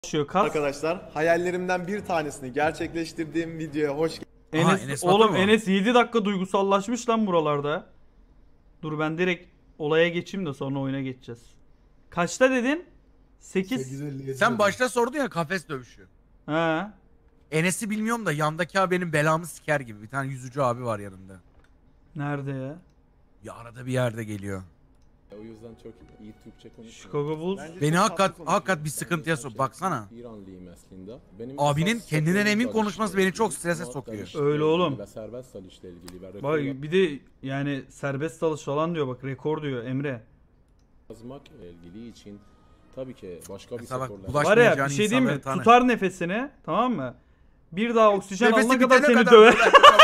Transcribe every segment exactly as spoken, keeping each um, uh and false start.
Kas. Arkadaşlar hayallerimden bir tanesini gerçekleştirdiğim videoya hoş Enes, Aha, Enes oğlum mı? Enes yedi dakika duygusallaşmış lan buralarda. Dur ben direkt olaya geçeyim de sonra oyuna geçeceğiz. Kaçta dedin? sekiz. Sen başta sordun ya kafes dövüşü. He. Enes'i bilmiyorum da yandaki abi benim belamı siker gibi. Bir tane yüzücü abi var yanında. Nerede ya? Ya arada bir yerde geliyor. O yüzden çok iyi Türkçe konuşuyor. Chicago Bulls. Bence Beni çok hakikat tatlı konuşuyor. hakikat bir sıkıntıya sok. Baksana. İranlıyım aslında. Benim Abinin esas kendinden sorunum emin dalış konuşması ile beni çok ilgili, strese not sokuyor. dalışla Öyle ilgili oğlum. ve serbest dalışla ilgili. Ve Bak rekor bir de yani serbest dalış falan diyor bak, rekor diyor Emre. yazmak ilgili için tabii ki başka bir Mesela bak, sporla. bulaş- Var ya bir Başlayacağın şey diyeyim mi? insanları tanı. Tutar nefesini, tamam mı? Bir daha oksijen Nefesi alana kadar bitene seni kadar döver.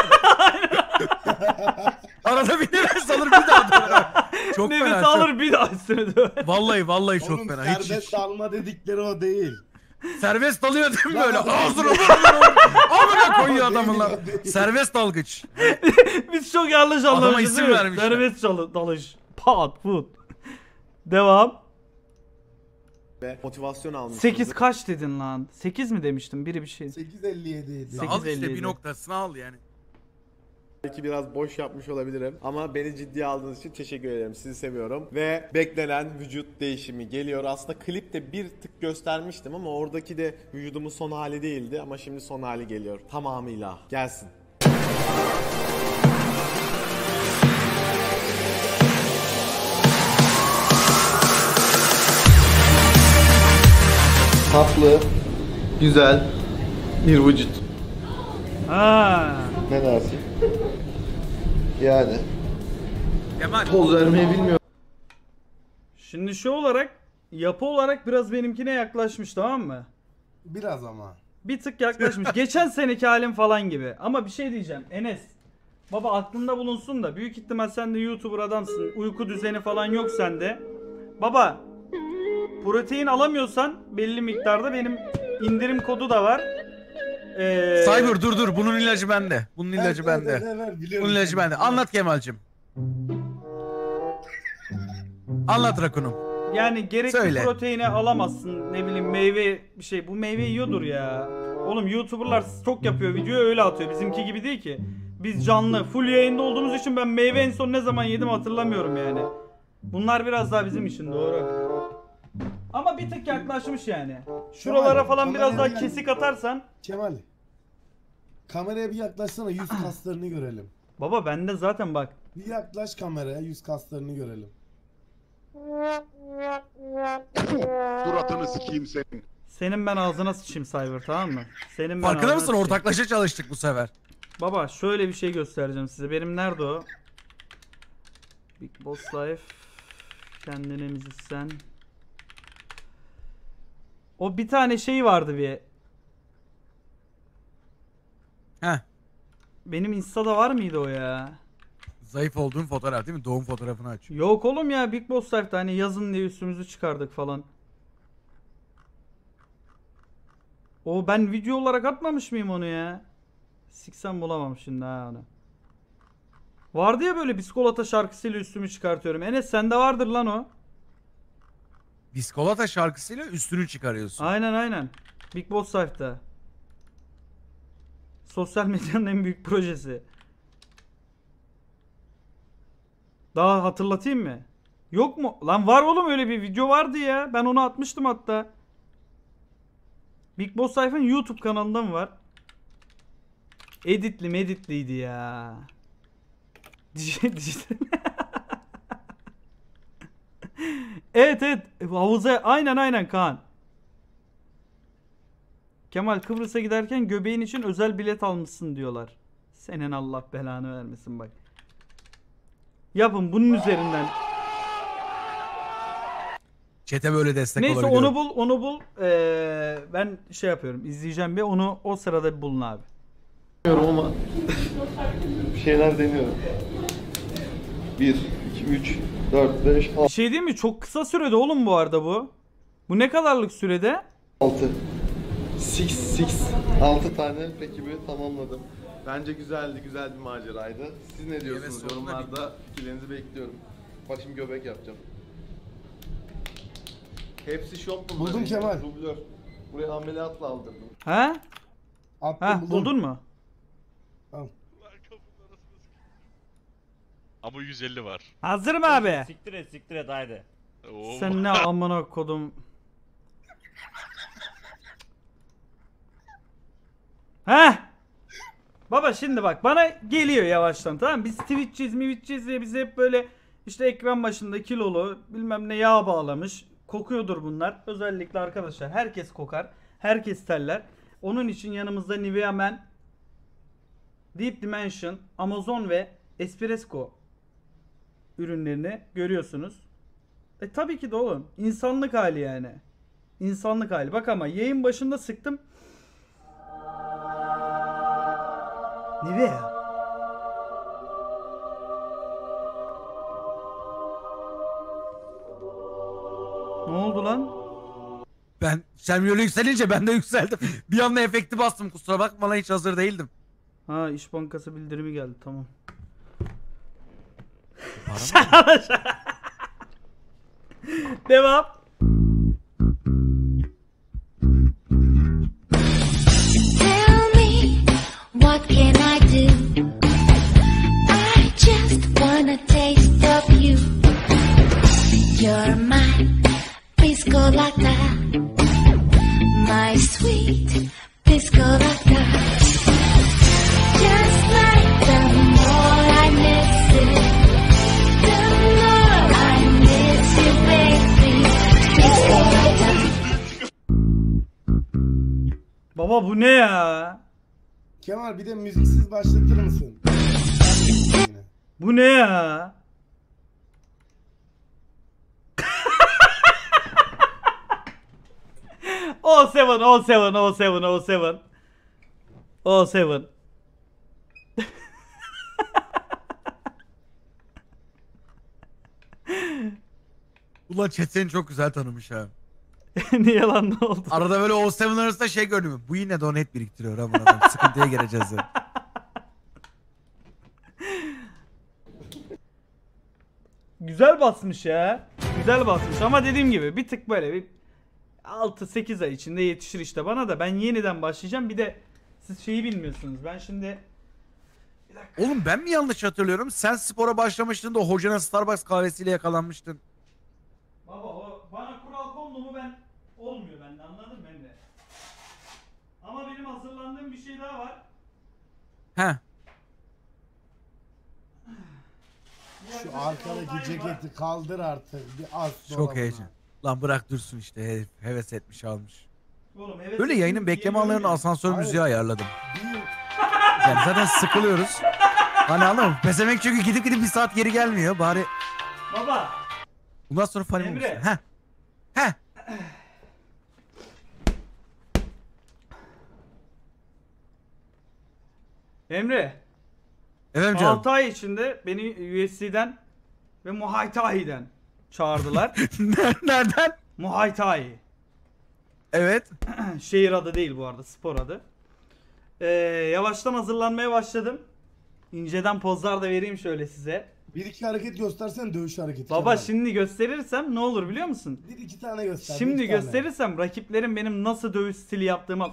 Arada bir nefes alır bir daha döner. Çok Nefes fena. alır Çok... bir daha seni döver. Vallahi vallahi çok Oğlum fena. Hiç, serbest hiç. dalma dedikleri o değil. Serbest dalıyor değil mi Lan böyle? adam- Ağzına amına koyuyor adamın lan. Serbest dalgıç. Biz çok yanlış Adama anlamışız isim değil mi? vermişler. Serbest çalı- dalış. Pat put. Devam. ve motivasyon almışsınız. sekiz kaç dedin lan? sekiz mi demiştim? Biri bir şey. sekiz elli yedi idi. Sekiz Al işte elli yedi. bir noktasını al yani. Belki biraz boş yapmış olabilirim ama beni ciddiye aldığınız için teşekkür ederim. Sizi seviyorum ve beklenen vücut değişimi geliyor. Aslında klipte bir tık göstermiştim ama oradaki de vücudumun son hali değildi ama şimdi son hali geliyor. Tamamıyla gelsin. Tatlı, güzel bir vücut. Ha. Ne dersin? Yani Kemal. poz vermeyi bilmiyorum. Şimdi şu olarak, yapı olarak biraz benimkine yaklaşmış, tamam mı? Biraz ama. Bir tık yaklaşmış. Geçen seneki halim falan gibi. Ama bir şey diyeceğim Enes. Baba aklında bulunsun da, büyük ihtimal sen de YouTuber adamsın. Uyku düzeni falan yok sende. Baba protein alamıyorsan belli miktarda benim indirim kodu da var. Ee, Cyber dur dur bunun ilacı bende. Bunun ilacı Ver, ver, bende. ver, ver, biliyorum Bunun ilacı seni. bende. Anlat Kemal'cim. Anlat Rakunum. Yani gerekli Söyle. proteini alamazsın. Ne bileyim meyve bir şey. Bu meyve yiyordur ya. Oğlum YouTuber'lar çok yapıyor, videoyu öyle atıyor. Bizimki gibi değil ki. Biz canlı, full yayında olduğumuz için ben meyve en son ne zaman yedim hatırlamıyorum yani. Bunlar biraz daha bizim için, doğru. Ama bir tık yaklaşmış yani. Şuralara Kemal, falan biraz kameraya daha gel. kesik atarsan. Kemal. Kameraya bir yaklaşsana, yüz kaslarını görelim. Baba bende zaten bak. Bir yaklaş kameraya, yüz kaslarını görelim. Suratını sikeyim senin. Senin ben ağzına sıçayım Cyber, tamam mı? Senin ben Farkında ağzına mısın? sıçayım. Ortaklaşa çalıştık bu sefer. Baba şöyle bir şey göstereceğim size. Benim nerede o? Big Boss Life. Kendine müzisyen. O bir tane şey vardı bir. Heh. Benim Insta'da var mıydı o ya? Zayıf olduğun fotoğraf değil mi? Doğum fotoğrafını aç. Yok oğlum ya, Big Boss Life'da hani yazın diye üstümüzü çıkardık falan. O ben video olarak atmamış mıyım onu ya? Siksem bulamam şimdi ha onu. Vardı ya böyle biskolata şarkısıyla üstümü çıkartıyorum. Enes sende vardır lan o. Biskolata şarkısıyla üstünü çıkarıyorsun. Aynen aynen. Big Boss Life'da. Sosyal medyanın en büyük projesi. Daha hatırlatayım mı? Yok mu? Lan var oğlum, öyle bir video vardı ya. Ben onu atmıştım hatta. Big Boss Life'ın YouTube kanalında mı var? Editli meditliydi ya. Dij- dij- Evet evet. Havuza aynen aynen Kaan. Kemal Kıbrıs'a giderken göbeğin için özel bilet almışsın diyorlar. Senin Allah belanı vermesin bak. Yapın bunun üzerinden. Çete böyle destek Neyse olabiliyor. onu bul onu bul. Ee, ben şey yapıyorum, izleyeceğim bir onu, o sırada bir bulun abi. Bilmiyorum ama bir şeyler deniyorum. bir, iki, üç, dört, beş, Bir şey değil mi? Çok kısa sürede oğlum bu arada bu. Bu ne kadarlık sürede? altı. altı, altı tane ekibi tamamladım. Bence güzeldi, güzel bir maceraydı. Siz ne diyorsunuz? Evet, sonunda Yorumlarda fikirlerinizi bekliyorum. Bak şimdi göbek yapacağım. Hepsi şok bunların. Buldum Kemal. Dublör. Buraya ameliyatla aldırdım. Ha? Attım Ha buldum. buldun mu? Tamam. Ama yüz elli var. Hazır mı abi? Siktir et siktir et haydi. Oo. Sen ne amına kodum. Heh. Baba şimdi bak bana geliyor yavaştan, tamam mı? Biz Twitch'ciyiz, Twitch'ciyiz diye bize hep böyle işte ekran başında kilolu bilmem ne yağ bağlamış. Kokuyordur bunlar. Özellikle arkadaşlar herkes kokar. Herkes terler. Onun için yanımızda Nivea Men, Deep Dimension, Amazon ve Espresso ürünlerini görüyorsunuz. E tabii ki de oğlum. İnsanlık hali yani. İnsanlık hali. Bak ama yayın başında sıktım. Nivea. Ne oldu lan? Ben sen böyle yükselince ben de yükseldim. Bir anda efekti bastım, kusura bakma lan, hiç hazır değildim. Ha, İş Bankası bildirimi geldi, tamam. Devam. Tell me, what can I do? I just wanna taste of you. You're my piscolata, my sweet piscolata. Just like the more I miss it, the more I miss you, baby. Piscolata. Baba bu ne ya? Kemal bir de müziksiz başlatır mısın? Bu ne ya? O seven, O seven, O seven, O seven. O seven. Ulan chat seni çok güzel tanımış ha. Niye lan, ne oldu? Arada böyle o seven arasında şey gördüm. Bu yine donate biriktiriyor ha buna. Sıkıntıya gireceğiz ya. Güzel basmış ya. Güzel basmış ama dediğim gibi bir tık böyle bir altı sekiz ay içinde yetişir işte bana da. Ben yeniden başlayacağım. Bir de siz şeyi bilmiyorsunuz. Ben şimdi Oğlum ben mi yanlış hatırlıyorum? Sen spora başlamıştın da o hocanın Starbucks kahvesiyle yakalanmıştın. baba o bana kural kondu mu ben olmuyor bende, anladın mı Emre? Ama benim hazırlandığım bir şey daha var. Heh. Şu arkadaki ceketi kaldır artık. Bir az Çok dolabına. heyecan. Lan bırak dursun işte, herif heves etmiş almış. Oğlum, evet, Böyle yayının bekleme anlarını asansör Hayır. müziği ayarladım. Bir Yani zaten sıkılıyoruz. Hani anladın mı? Pezevenk çünkü gidip gidip bir saat geri gelmiyor. Bari Baba. bundan sonra funny Emre. olmuşsun. Heh. Heh. Emre. Efendim canım. altı ay içinde beni U F C'den ve Muay Thai'den çağırdılar. Nereden? Muay Thai. Evet. Şehir adı değil bu arada, spor adı. Ee, yavaştan hazırlanmaya başladım. İnceden pozlar da vereyim şöyle size. Bir iki hareket göstersen, dövüş hareketi. Baba Kemal. şimdi gösterirsem ne olur biliyor musun? Bir iki tane göster. bir Şimdi iki tane. gösterirsem rakiplerim benim nasıl dövüş stili yaptığımı...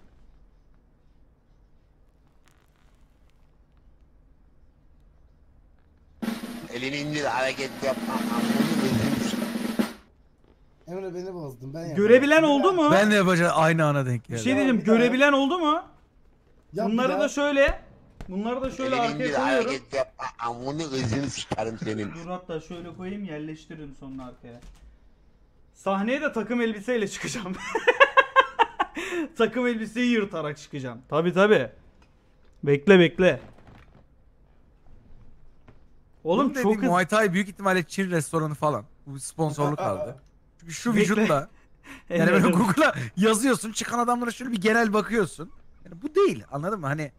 Elini indir, hareket yapma. Emre beni bozdun, ben yapayım. Görebilen Bir oldu daha- mu? Ben de yapacağım, aynı ana denk Bir geldi. şey Ya, diyeceğim, bir daha görebilen oldu mu? Yap bir Bunları daha. da şöyle... Bunları da şöyle Elini arkaya indir, koyuyorum. hareket yapma. Amını ızını sikerim senin. Dur hatta şöyle koyayım, yerleştiririm sonra arkaya. Sahneye de takım elbiseyle çıkacağım. Takım elbiseyi yırtarak çıkacağım. Tabi tabi. Bekle bekle. Oğlum Oğlum çok hızlı. Muay Thai büyük ihtimalle Çin restoranı falan. Bu sponsorluk aldı. Çünkü şu Bekle. vücutla yani böyle Google'a yazıyorsun, çıkan adamlara şöyle bir genel bakıyorsun. Yani bu değil, anladın mı? Hani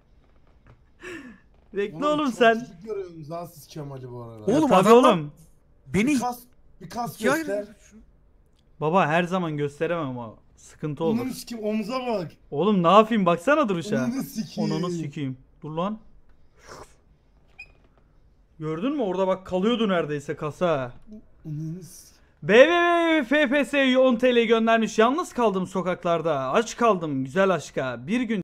Bekle oğlum çok sen. küçük görüyorum Zansız Kemal'i bu arada. Oğlum Tabii adamlar oğlum. beni Bir kas, bir kas ikiye göster. ayırdı. Baba her zaman gösteremem ama sıkıntı olur. Onun sikim omuza bak. Oğlum ne yapayım, baksana duruşa. Onu sikeyim. Onunu sikeyim. Dur lan. Gördün mü orada bak, kalıyordu neredeyse kasa. Onun s- B B B F P S on T L göndermiş. Yalnız kaldım sokaklarda. Aç kaldım güzel aşka. Bir gün